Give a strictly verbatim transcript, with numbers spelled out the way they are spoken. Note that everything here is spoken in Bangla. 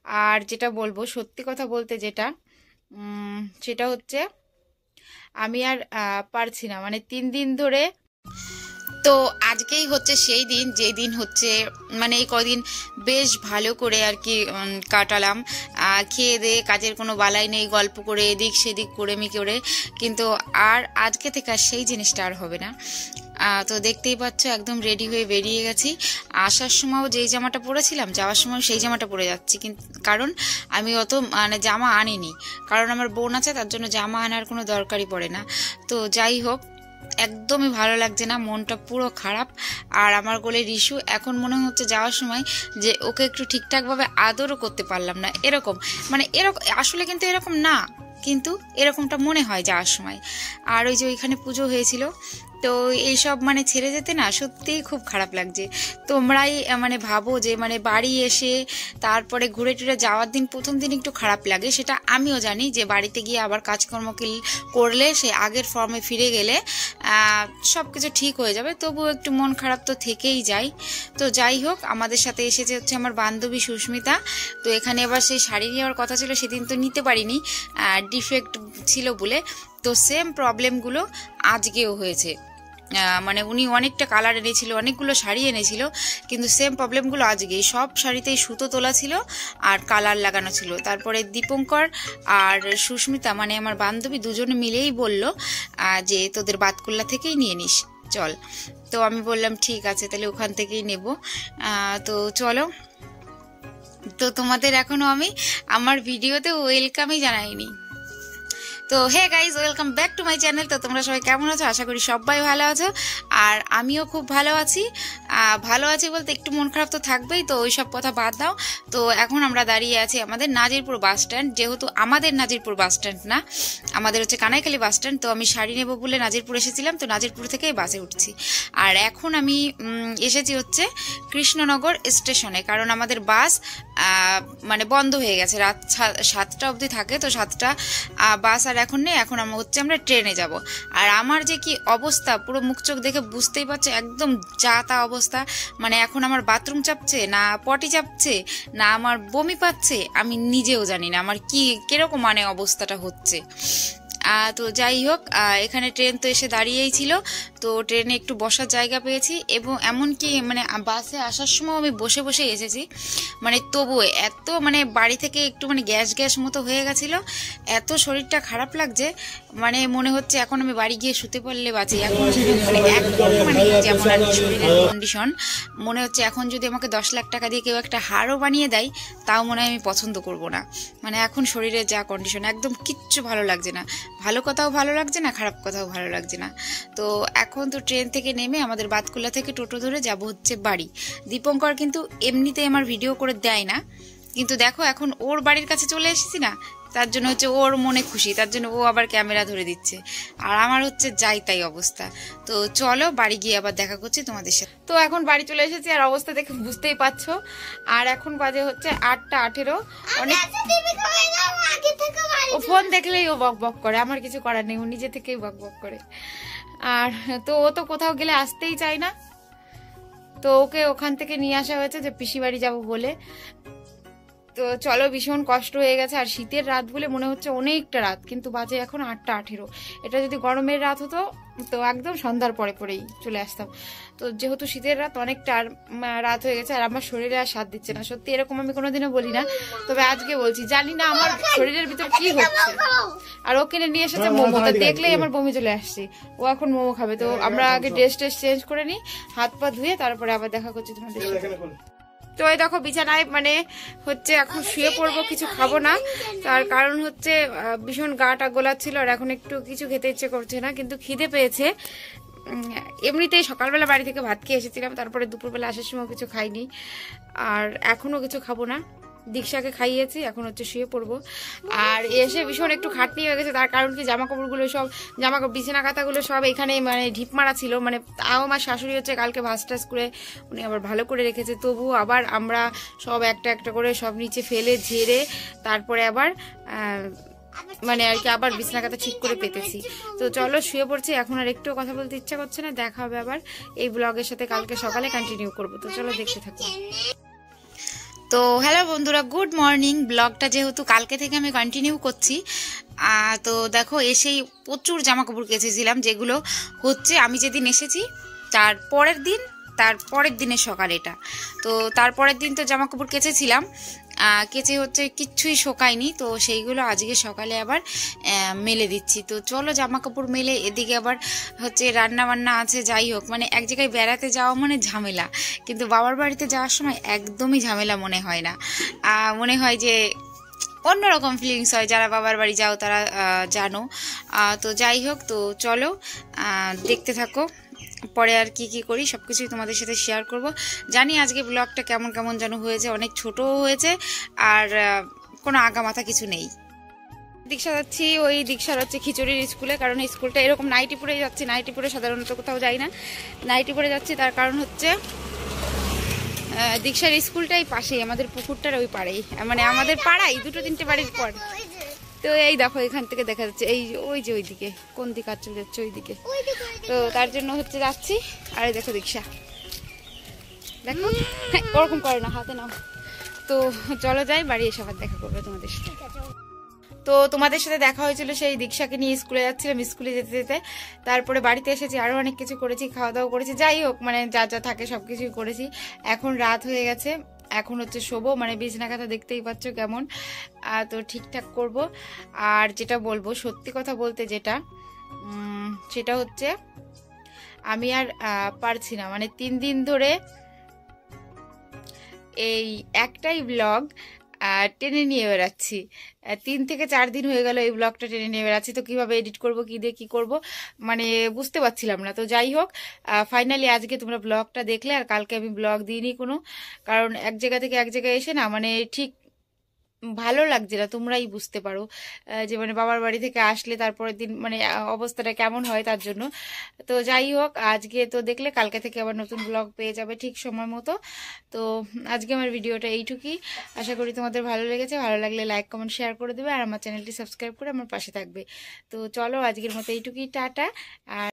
আর যেটা বলবো, সত্যি কথা বলতে যেটা সেটা হচ্ছে আমি আর পারছি না, মানে তিন দিন ধরে। তো আজকেই হচ্ছে সেই দিন যেই দিন হচ্ছে মানে এই কদিন বেশ ভালো করে আর কি কাটালাম, খেয়ে দিয়ে, কাজের কোনো বালাই নেই, গল্প করে এদিক সেদিক করে মি করে। কিন্তু আর আজকে থেকে আর সেই জিনিসটা আর হবে না। তো দেখতেই পাচ্ছ একদম রেডি হয়ে বেরিয়ে গেছি। আসার সময়ও যেই জামাটা পরেছিলাম, যাওয়ার সময় সেই জামাটা পরে যাচ্ছি, কিন্তু কারণ আমি অত মানে জামা আনিনি, কারণ আমার বোন আছে, তার জন্য জামা আনার কোনো দরকারই পড়ে না। তো যাই হোক, একদমই ভালো লাগছে না, মনটা পুরো খারাপ। আর আমার কোলে রিশু, এখন মনে হচ্ছে যাওয়ার সময় যে ওকে একটু ঠিকঠাকভাবে আদরও করতে পারলাম না, এরকম মানে এরকম আসলে কিন্তু এরকম না, কিন্তু এরকমটা মনে হয় যাওয়ার সময়। আর ওই যে ওইখানে পুজো হয়েছিল, তো এইসব মানে ছেড়ে যেতে না সত্যিই খুব খারাপ লাগছে। তোমরাই মানে ভাবো যে মানে বাড়ি এসে তারপরে ঘুরে টুরে যাওয়ার দিন প্রথম দিন একটু খারাপ লাগে, সেটা আমিও জানি যে বাড়িতে গিয়ে আবার কাজকর্ম করলে সে আগের ফর্মে ফিরে গেলে সব কিছু ঠিক হয়ে যাবে, তবুও একটু মন খারাপ তো থেকেই যায়। তো যাই হোক, আমাদের সাথে এসেছে হচ্ছে আমার বান্ধবী সুস্মিতা। তো এখানে এবার সেই শাড়ি নেওয়ার কথা ছিল, সেদিন তো নিতে পারিনি ডিফেক্ট ছিল বলে। তো সেম প্রবলেমগুলো আজকেও হয়েছে, মানে উনি অনেকটা কালার এনেছিল, অনেকগুলো শাড়ি এনেছিল, কিন্তু সেম প্রবলেমগুলো আজকেই। সব শাড়িতেই সুতো তোলা ছিল আর কালার লাগানো ছিল। তারপরে দীপঙ্কর আর সুস্মিতা মানে আমার বান্ধবী দুজনে মিলেই বলল যে তোদের বাতকুল্লা থেকেই নিয়ে নিস চল। তো আমি বললাম ঠিক আছে, তাহলে ওখান থেকেই নেব। তো চলো, তো তোমাদের এখনো আমি আমার ভিডিওতে ওয়েলকামই জানাইনি। তো hey guys, welcome back to my channel. তো তোমরা সবাই কেমন আছো? আশা করি সবাই ভালো আছো, আর আমিও খুব ভালো আছি। ভালো আছি বলতে একটু মন খারাপ তো থাকবেই, তো ওই সব কথা বাদ দাও। তো এখন আমরা দাঁড়িয়ে আছি আমাদের নাজিরপুর বাস স্ট্যান্ড, যেহেতু আমাদের নাজিরপুর বাস স্ট্যান্ড না, আমাদের হচ্ছে কানাইখালী বাস স্ট্যান্ড। তো আমি শাড়ি নেবো বলে নাজিরপুর এসেছিলাম, তো নাজিরপুর থেকে বাসে উঠছি। আর এখন আমি এসেছি হচ্ছে কৃষ্ণনগর স্টেশনে, কারণ আমাদের বাস মানে বন্ধ হয়ে গেছে, রাত সাতটা অবধি থাকে। তো সাতটা বাস আর এখন নেই, এখন আমরা হচ্ছে আমরা ট্রেনে যাব। আর আমার যে কি অবস্থা, পুরো মুখ চোখ দেখে বুঝতেই পারছো, একদম যা তা অবস্থা। মানে এখন আমার বাথরুম চাপছে না, পটি চাপছে না, আমার বমি পাচ্ছে, আমি নিজেও জানি না আমার কি কিরকম মানে অবস্থাটা হচ্ছে। তো যাই হোক, এখানে ট্রেন তো এসে দাঁড়িয়েই ছিল, তো ট্রেনে একটু বসার জায়গা পেয়েছি, এবং এমনকি মানে বাসে আসার সময় আমি বসে বসে এসেছি। মানে তবুও এত মানে বাড়ি থেকে একটু মানে গ্যাস গ্যাস মতো হয়ে গেছিলো, এত শরীরটা খারাপ লাগছে, মানে মনে হচ্ছে এখন আমি বাড়ি গিয়ে শুতে পড়লে বাঁচি। এখন মানে একদম মানে যেমন আর শরীরের কন্ডিশন, মনে হচ্ছে এখন যদি আমাকে দশ লাখ টাকা দিয়ে কেউ একটা হাড়ও বানিয়ে দেয়, তাও মনে হয় আমি পছন্দ করব না। মানে এখন শরীরের যা কন্ডিশন, একদম কিচ্ছু ভালো লাগছে না, ভালো কথাও ভালো লাগছে না, খারাপ কথাও ভালো লাগছে না। তো এখন তো ট্রেন থেকে নেমে আমাদের বাতকুল্লা থেকে টোটো ধরে যাব হচ্ছে বাড়ি। দীপঙ্কর কিন্তু এমনিতেই আমার ভিডিও করে দেয় না, কিন্তু দেখো এখন ওর বাড়ির কাছে চলে এসেছি না, তার জন্য হচ্ছে ওর মনে খুশি, তার জন্য ও আবার ক্যামেরা ধরে দিচ্ছে, আর আমার হচ্ছে যাই তাই অবস্থা। তো চলো বাড়ি গিয়ে আবার দেখা করছি তোমাদের সাথে। তো এখন বাড়ি চলে এসেছি, আর অবস্থা দেখে বুঝতেই পারছো। আর এখন বাজে হচ্ছে আটটা আঠেরো। অনেক ও ফোন দেখলেই ও বক বক করে, আমার কিছু করার নেই, ও নিজে থেকেই বক বক করে। আর তো ও তো কোথাও গেলে আসতেই চায় না, তো ওকে ওখান থেকে নিয়ে আসা হয়েছে যে পিসি বাড়ি যাবো বলে। তো চলো, ভীষণ কষ্ট হয়ে গেছে। আর শীতের রাত বলে মনে হচ্ছে অনেকটা রাত, কিন্তু বাজে এখন আটটা আঠেরো। এটা যদি গরমের রাত হতো তো একদম সন্ধ্যার পরে পরেই চলে আসতাম। তো যেহেতু শীতের রাত, অনেকটা রাত হয়ে গেছে, আর আমার শরীরে আর সাথ দিচ্ছে না। সত্যি এরকম আমি কোনোদিনও বলি না, তবে আজকে বলছি, জানি না আমার শরীরের ভিতর কি হচ্ছে। আর ও কিনে নিয়ে এসেছে মোমো, তো দেখলেই আমার বমি চলে আসছে। ও এখন মোমো খাবে, তো আমরা আগে ড্রেস ট্রেস চেঞ্জ করে নিই, হাত পা ধুয়ে তারপরে আবার দেখা করছি তোমাদের সাথে। তো এই দেখো বিছানায় মানে হচ্ছে এখন শুয়ে পড়বো, কিছু খাবো না, তার কারণ হচ্ছে ভীষণ গাটা গোলাচ্ছিল, আর এখন একটু কিছু খেতে ইচ্ছে করছে না, কিন্তু খিদে পেয়েছে। এমনিতেই সকালবেলা বাড়ি থেকে ভাত খেয়ে এসেছিলাম, তারপরে দুপুরবেলা আসার সময় কিছু খাইনি, আর এখনো কিছু খাবো না। দীক্ষাকে খাইয়েছি, এখন হচ্ছে শুয়ে পড়বো। আর এসে ভীষণ একটু খাটনি হয়ে গেছে, তার কারণ কি জামা কাপড়গুলো সব জামা কাপড় বিছানা কাঁথাগুলো সব এখানে মানে ঢিপ মারা ছিল। মানে তাও আমার শাশুড়ি হচ্ছে কালকে ভাস টাস করে উনি আবার ভালো করে রেখেছে, তবু আবার আমরা সব একটা একটা করে সব নিচে ফেলে ঝেড়ে তারপরে আবার মানে আর কি আবার বিছানা কাঁথা ঠিক করে পেতেছি। তো চলো শুয়ে পড়ছি, এখন আর একটু কথা বলতে ইচ্ছা করছে না। দেখা হবে আবার এই ব্লগের সাথে কালকে সকালে কন্টিনিউ করবো, তো চলো দেখতে থাকো। তো হ্যালো বন্ধুরা, গুড মর্নিং। ব্লগটা যেহেতু কালকে থেকে আমি কন্টিনিউ করছি, তো দেখো এসেই প্রচুর জামা কাপড় কেচেছিলাম, যেগুলো হচ্ছে আমি যেদিন এসেছি তার পরের দিন তার পরের দিনের সকাল এটা। তো তারপরের দিন তো জামা কাপড় কেচেছিলাম, কেচে হচ্ছে কিচ্ছুই শোকায়নি, তো সেইগুলো আজকে সকালে আবার মেলে দিচ্ছি। তো চলো জামা কাপড় মেলে, এদিকে আবার হচ্ছে রান্না বান্না আছে। যাই হোক, মানে এক জায়গায় বেড়াতে যাওয়া মানে ঝামেলা, কিন্তু বাবার বাড়িতে যাওয়ার সময় একদমই ঝামেলা মনে হয় না। মনে হয় যে অন্যরকম ফিলিংস হয়, যারা বাবার বাড়ি যাও তারা জানো। তো যাই হোক, তো চলো দেখতে থাকো, পরে আর কি কি করি সব কিছুই তোমাদের সাথে শেয়ার করব। জানি আজকে ব্লগটা কেমন কেমন যেন হয়েছে, অনেক ছোটও হয়েছে, আর কোনো আগা মাথা কিছু নেই। দীক্ষা যাচ্ছি, ওই দীক্ষার হচ্ছে খিচুড়ির স্কুলে, কারণ স্কুলটা এরকম নাইটি পরেই যাচ্ছি। নাইটি পরে সাধারণত কোথাও যাই না, নাইটি পরে যাচ্ছি। তার কারণ হচ্ছে দীক্ষার স্কুলটাই পাশেই, আমাদের পুকুরটার ওই পাড়েই, মানে আমাদের পাড়াই দুটো তিনটে বাড়ির পর। তো এই দেখো এখান থেকে দেখা যাচ্ছে, এই ওই যে ওইদিকে কোন দিকে আর চলে যাচ্ছে ওইদিকে। তো তার জন্য হচ্ছে যাচ্ছি। আরে দেখো দীক্ষা, দেখো ওরকম করে না, হাতে নাও। তো চলো যাই, বাড়ি এসে আবার দেখা করবে তোমাদের সাথে। তো তোমাদের সাথে দেখা হয়েছিল সেই দীক্ষাকে নিয়ে স্কুলে যাচ্ছিলাম, স্কুলে যেতে যেতে তারপরে বাড়িতে এসেছি, আরও অনেক কিছু করেছি, খাওয়া দাওয়া করেছি। যাই হোক, মানে যা যা থাকে সব কিছুই করেছি। এখন রাত হয়ে গেছে, এখন হচ্ছে শোবো, মানে বিছানা কাঁথা দেখতেই পাচ্ছ কেমন। তো ঠিকঠাক করব। আর যেটা বলবো, সত্যি কথা বলতে যেটা, সেটা হচ্ছে আমি আর পারছি না, মানে তিন দিন ধরে এই একটাই ব্লগ টেনে নিয়ে বেড়াচ্ছি। তিন থেকে চার দিন হয়ে গেল এই ব্লগটা টেনে নিয়ে বেড়াচ্ছি। তো কিভাবে এডিট করব, কি দিয়ে কি করব, মানে বুঝতে পারছিলাম না। তো যাই হোক, ফাইনালি আজকে তোমরা ব্লগটা দেখলে। আর কালকে আমি ব্লগ দিইনি কোনো, কারণ এক জায়গা থেকে এক জায়গায় এসে না, মানে ঠিক ভালো লাগছে না। তোমরাই বুঝতে পারো যে মানে বাবার বাড়ি থেকে আসলে তারপরের দিন মানে অবস্থাটা কেমন হয়, তার জন্য। তো যাই হোক, আজকে তো দেখলে, কালকে থেকে আবার নতুন ব্লগ পেয়ে যাবে ঠিক সময় মতো। তো আজকে আমার ভিডিওটা এইটুকুই, আশা করি তোমাদের ভালো লেগেছে। ভালো লাগলে লাইক কমেন্ট শেয়ার করে দেবে, আর আমার চ্যানেলটি সাবস্ক্রাইব করে আমার পাশে থাকবে। তো চলো আজকের মতো এইটুকুই, টাটা। আর